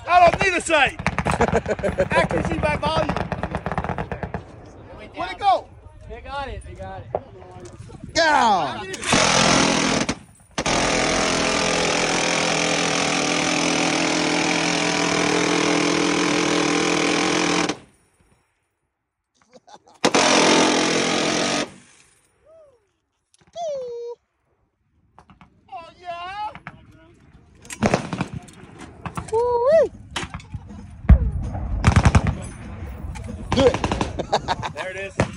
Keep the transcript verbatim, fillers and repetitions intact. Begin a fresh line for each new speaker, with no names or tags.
I don't need a sight. Accuracy by volume. Where'd it go?
They got it. They got it.
Yeah.
Oh yeah.
Woo-wee. Do it.
There it is.